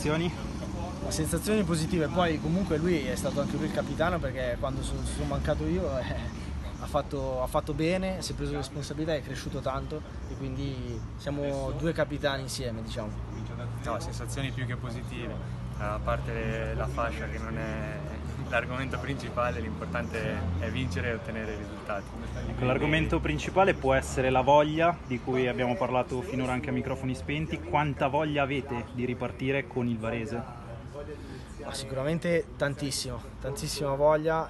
sensazioni? Sensazioni positive, poi comunque lui è stato anche lui il capitano, perché quando sono mancato io ha fatto bene, si è preso responsabilità, è cresciuto tanto e quindi siamo due capitani insieme, diciamo. No, sensazioni più che positive, a parte la fascia che non è l'argomento principale, l'importante è vincere e ottenere i risultati. Ecco, l'argomento principale può essere la voglia, di cui abbiamo parlato finora anche a microfoni spenti. Quanta voglia avete di ripartire con il Varese? Sicuramente tantissima voglia,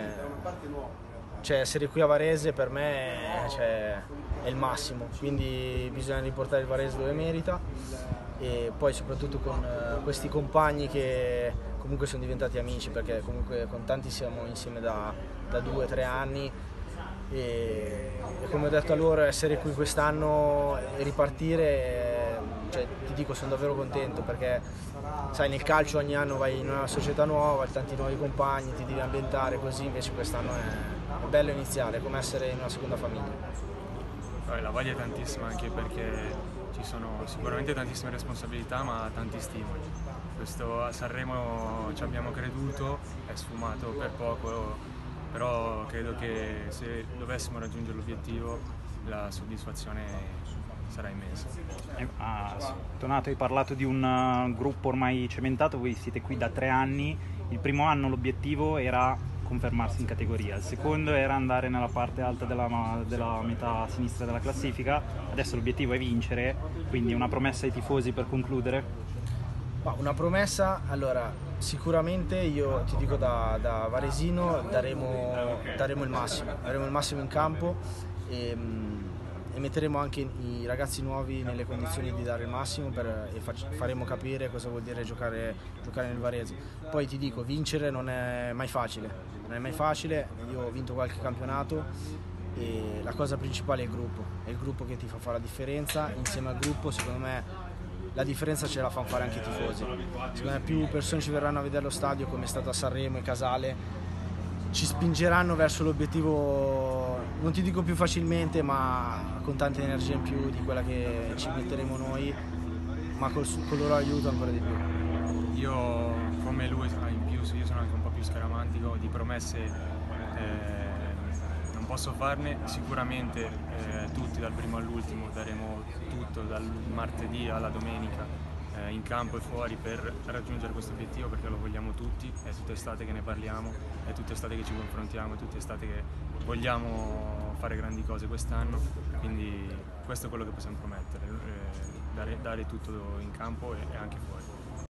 cioè essere qui a Varese per me è il massimo, quindi bisogna riportare il Varese dove merita e poi soprattutto con questi compagni che comunque sono diventati amici, perché comunque con tanti siamo insieme da 2 o 3 anni e come ho detto a loro, essere qui quest'anno e ripartire, cioè, ti dico, sono davvero contento, perché sai, nel calcio ogni anno vai in una società nuova, hai tanti nuovi compagni, ti devi ambientare così, invece quest'anno è bello iniziare, è come essere in una seconda famiglia. La voglia è tantissima, anche perché ci sono sicuramente tantissime responsabilità ma tanti stimoli. Questo a Sanremo ci abbiamo creduto, è sfumato per poco, però credo che se dovessimo raggiungere l'obiettivo la soddisfazione sarà immensa. Donato, hai parlato di un gruppo ormai cementato, voi siete qui da 3 anni, il primo anno l'obiettivo era confermarsi in categoria, il secondo era andare nella parte alta della metà sinistra della classifica, adesso l'obiettivo è vincere, quindi una promessa ai tifosi per concludere? Una promessa, allora sicuramente io ti dico da varesino daremo il massimo in campo e metteremo anche i ragazzi nuovi nelle condizioni di dare il massimo e faremo capire cosa vuol dire giocare nel Varese. Poi ti dico, vincere non è mai facile, io ho vinto qualche campionato e la cosa principale è il gruppo che ti fa fare la differenza. Insieme al gruppo, secondo me, la differenza ce la fanno fare anche i tifosi. Secondo me più persone ci verranno a vedere allo stadio, come è stato a Sanremo e Casale, ci spingeranno verso l'obiettivo, non ti dico più facilmente, ma con tanta energia in più di quella che ci metteremo noi, ma col loro aiuto ancora di più. Io, come lui, in più, io sono anche un po' più scaramantico, di promesse non posso farne. Sicuramente tutti dal primo all'ultimo daremo tutto, dal martedì alla domenica, in campo e fuori, per raggiungere questo obiettivo, perché lo vogliamo tutti. È tutta estate che ne parliamo, è tutta estate che ci confrontiamo, è tutta estate che vogliamo fare grandi cose quest'anno, quindi questo è quello che possiamo promettere, dare tutto in campo e anche fuori.